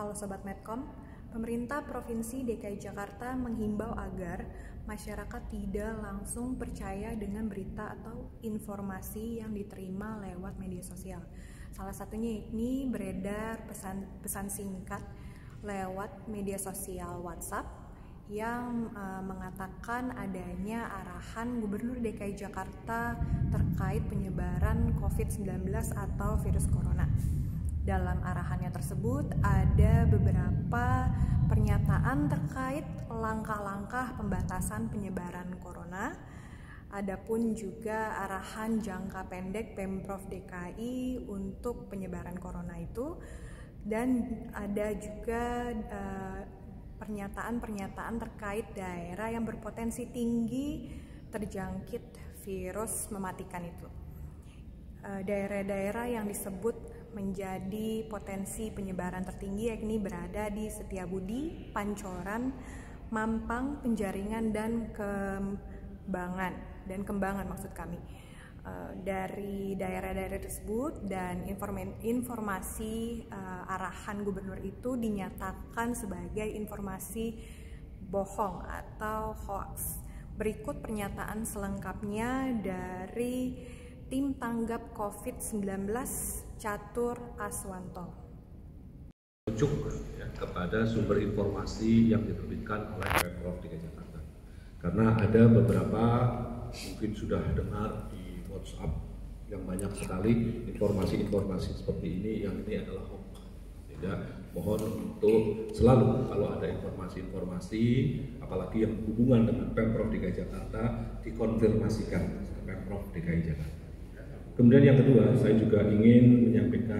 Halo Sobat Medcom, pemerintah Provinsi DKI Jakarta menghimbau agar masyarakat tidak langsung percaya dengan berita atau informasi yang diterima lewat media sosial. Salah satunya ini beredar pesan singkat lewat media sosial WhatsApp yang mengatakan adanya arahan Gubernur DKI Jakarta terkait penyebaran COVID-19 atau virus corona. Dalam arahannya tersebut ada beberapa pernyataan terkait langkah-langkah pembatasan penyebaran corona. Adapun juga arahan jangka pendek Pemprov DKI untuk penyebaran corona itu, dan ada juga pernyataan-pernyataan terkait daerah yang berpotensi tinggi terjangkit virus mematikan itu. Daerah-daerah yang disebut menjadi potensi penyebaran tertinggi yakni berada di Setiabudi, Pancoran, Mampang, Penjaringan, dan Kembangan maksud kami. Dari daerah-daerah tersebut dan informasi arahan gubernur itu dinyatakan sebagai informasi bohong atau hoax. Berikut pernyataan selengkapnya dari Tim Tanggap COVID-19 Catur Aswanto. Merujuk kepada sumber informasi yang diterbitkan oleh Pemprov DKI Jakarta. Karena ada beberapa mungkin sudah dengar di WhatsApp yang banyak sekali informasi-informasi seperti ini yang ini adalah hoax. Mohon untuk selalu kalau ada informasi-informasi apalagi yang berhubungan dengan Pemprov DKI Jakarta dikonfirmasikan ke Pemprov DKI Jakarta. Kemudian yang kedua, saya juga ingin menyampaikan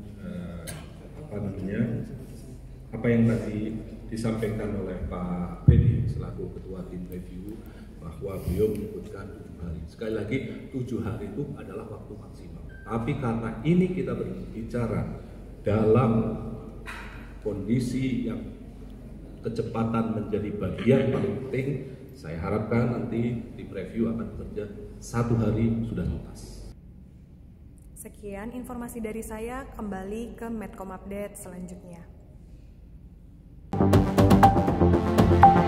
apa yang tadi disampaikan oleh Pak Beni selaku Ketua Tim Review, bahwa beliau menyebutkan 7 hari. Sekali lagi 7 hari itu adalah waktu maksimal. Tapi karena ini kita berbicara dalam kondisi yang kecepatan menjadi bagian paling penting, saya harapkan nanti Tim Review akan bekerja 1 hari sudah tuntas. Sekian informasi dari saya, kembali ke Medcom Update selanjutnya.